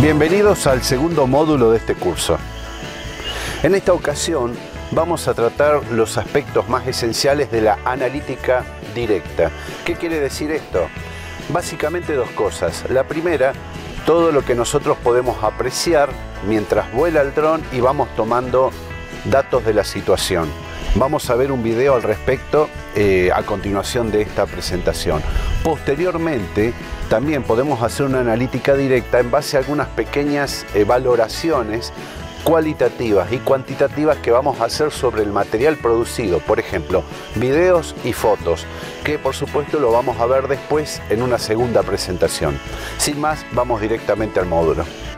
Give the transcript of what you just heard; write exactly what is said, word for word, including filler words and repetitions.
Bienvenidos al segundo módulo de este curso. En esta ocasión vamos a tratar los aspectos más esenciales de la analítica directa. ¿Qué quiere decir esto? Básicamente dos cosas. La primera, todo lo que nosotros podemos apreciar mientras vuela el dron y vamos tomando datos de la situación. Vamos a ver un video al respecto eh, a continuación de esta presentación. Posteriormente, también podemos hacer una analítica directa en base a algunas pequeñas eh, valoraciones cualitativas y cuantitativas que vamos a hacer sobre el material producido. Por ejemplo, videos y fotos, que por supuesto lo vamos a ver después en una segunda presentación. Sin más, vamos directamente al módulo.